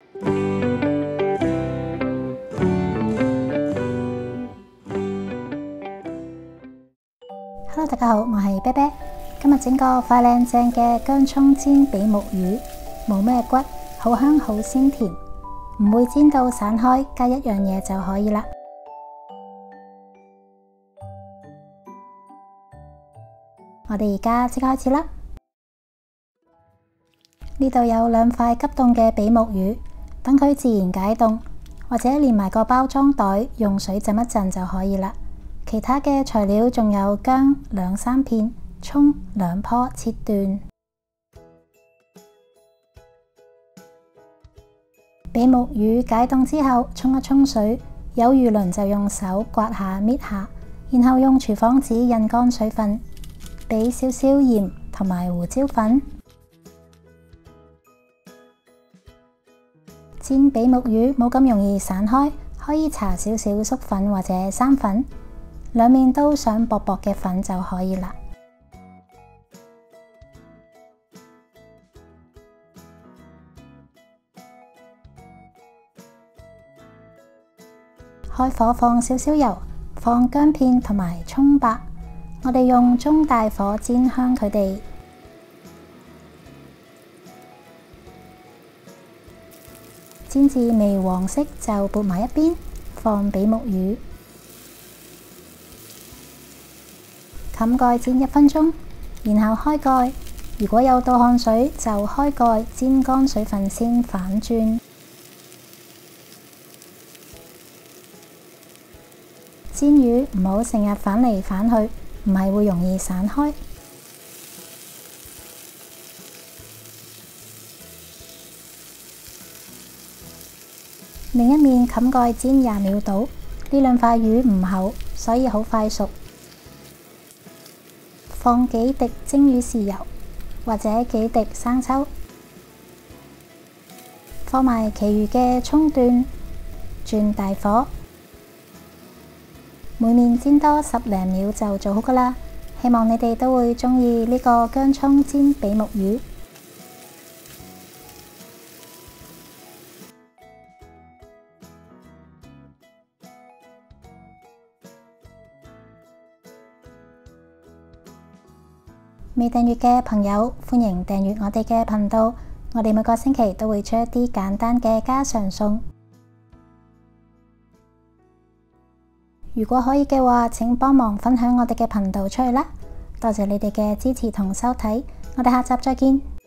Hello， 大家好，我係啤啤。今日整個快靚正嘅薑蔥煎比目魚，冇咩骨，好香好鮮甜，唔會煎到散開，加一樣嘢就可以啦。我哋而家即刻開始啦。呢度有2塊急凍嘅比目魚，等佢自然解凍，或者連埋個包裝袋，用水浸一陣就可以啦。其他嘅材料仲有薑2-3片，蔥2棵切段。比目魚解凍之後，沖一沖水，有魚鱗就用手刮下搣下，然後用廚房紙印乾水分，俾少少鹽同埋胡椒粉。煎比目魚冇咁容易散開，可以搽少少粟粉或者生粉，兩面都上薄薄嘅粉就可以啦。開火放少少油，放薑片同埋蔥白，我哋用中大火煎香佢哋。煎至微黃色就撥埋一邊，放比目魚，冚蓋煎1分鐘，然後開蓋。如果有倒汗水就開蓋煎乾水分先反轉。煎魚唔好成日反嚟反去，唔係會容易散開。另一面冚蓋煎20秒到。呢2塊魚唔厚，所以好快熟。放幾滴蒸魚豉油，或者幾滴生抽，放埋其餘嘅蔥段，轉大火。每面煎多10零秒就做好㗎喇，希望你哋都會鍾意呢個薑蔥煎比目魚。未訂閱嘅朋友，歡迎訂閱我哋嘅頻道，我哋每個星期都會出一啲簡單嘅家常餸。如果可以嘅話，請幫忙分享我哋嘅頻道出去啦！多謝你哋嘅支持同收睇，我哋下集再見。